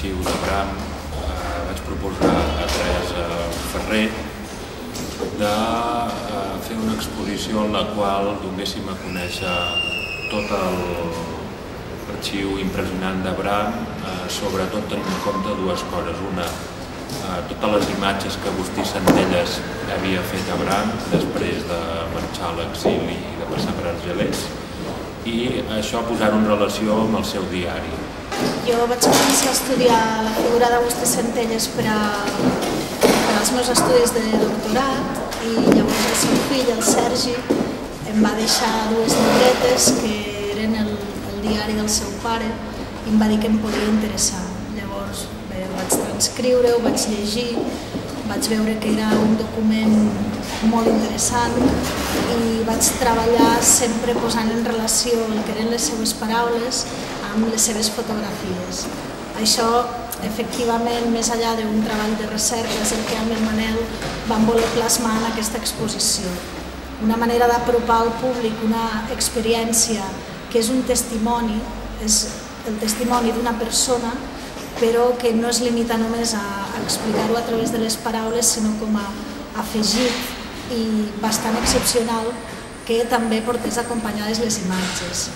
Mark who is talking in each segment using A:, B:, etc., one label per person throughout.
A: d'arxius de Bram, vaig proposar a Teresa Ferrer de fer una exposició en la qual donéssim a conèixer tot l'arxiu impressionant de Bram, sobretot tenint en compte dues coses. Una, totes les imatges que Agustí Centelles havia fet a Bram després de marxar a l'exili i de passar per Argelers, i això posar-ho en relació amb el seu diari.
B: Jo vaig començar a estudiar la figura d'Agustí Centelles per als meus estudis de doctorat, i llavors el seu fill, el Sergi, em va deixar dues llibretes que eren el diari del seu pare i em va dir que em podia interessar. Llavors ho vaig transcriure, ho vaig llegir, vaig veure que era un document molt interessant i vaig treballar sempre posant en relació el que eren les seves paraules amb les seves fotografies. Això, efectivament, més enllà d'un treball de recerca, és el que amb el Manel vam voler plasmar en aquesta exposició. Una manera d'apropar al públic una experiència que és un testimoni, és el testimoni d'una persona, però que no es limita només a explicar-ho a través de les paraules, sinó com a afegit i bastant excepcional que també portés acompanyades les imatges.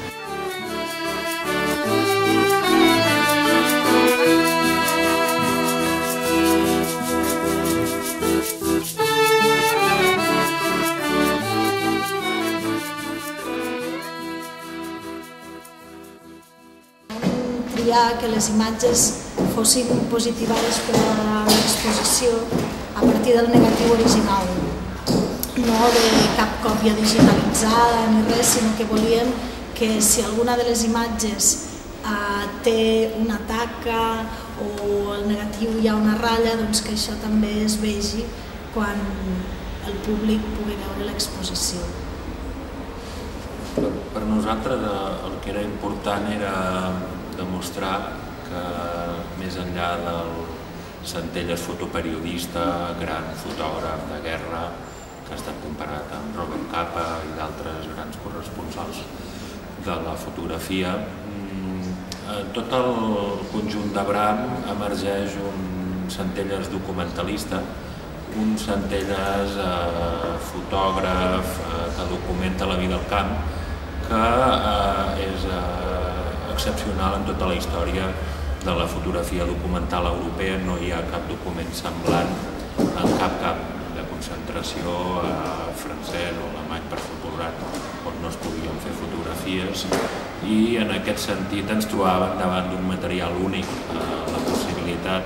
B: Que les imatges fossin positivades per a l'exposició a partir del negatiu original, no de cap còpia digitalitzada ni res, sinó que volíem que si alguna de les imatges té una taca o al negatiu hi ha una ratlla, doncs que això també es vegi quan el públic pugui veure l'exposició.
A: Per nosaltres el que era important era demostrar que més enllà del Centelles fotoperiodista, gran fotògraf de guerra, que ha estat comparat amb Robert Capa i d'altres grans corresponsals de la fotografia, tot el conjunt de Bram emergeix un Centelles documentalista, un Centelles fotògraf que documenta la vida al camp, que és excepcional en tota la història de la fotografia documental europea. No hi ha cap document semblant en cap camp de concentració francès o alemany per fotograf on no es podien fer fotografies, i en aquest sentit ens trobàvem davant d'un material únic, la possibilitat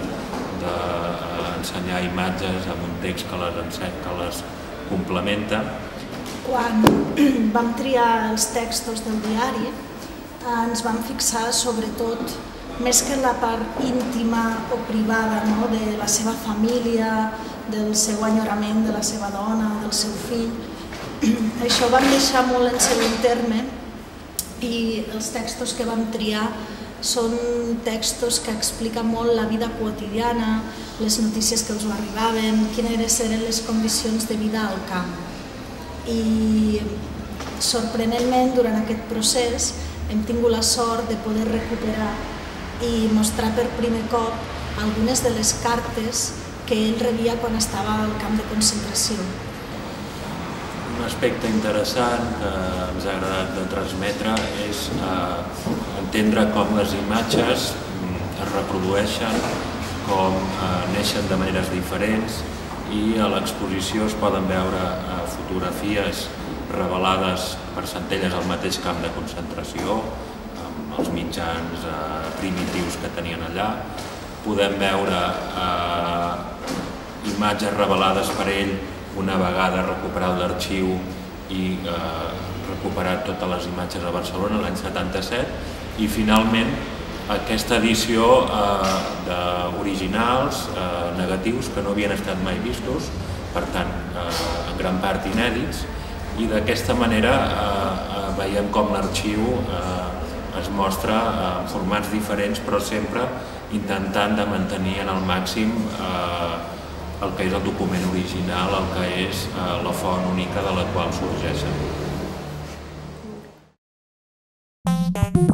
A: d'ensenyar imatges amb un text que les complementa.
B: Quan vam triar els textos del diari, ens vam fixar sobretot, més que en la part íntima o privada de la seva família, del seu enyorament de la seva dona, del seu fill. Això ho vam deixar molt en segon terme, i els textos que vam triar són textos que expliquen molt la vida quotidiana, les notícies que els arribaven, quines eren les condicions de vida al camp. I sorprenentment, durant aquest procés, hem tingut la sort de poder recuperar i mostrar per primer cop algunes de les cartes que ell rebia quan estava al camp de concentració.
A: Un aspecte interessant que ens ha agradat de transmetre és entendre com les imatges es reprodueixen, com neixen de maneres diferents, i a l'exposició es poden veure fotografies revelades per Centelles al mateix camp de concentració, amb els mitjans primitius que tenien allà. Podem veure imatges revelades per ell una vegada recuperat l'arxiu i recuperat totes les imatges a Barcelona l'any 77, i finalment aquesta edició d'originals negatius que no havien estat mai vistos, per tant, en gran part inèdits, i d'aquesta manera veiem com l'arxiu es mostra en formats diferents, però sempre intentant de mantenir en el màxim el que és el document original, el que és la font única de la qual sorgeixen.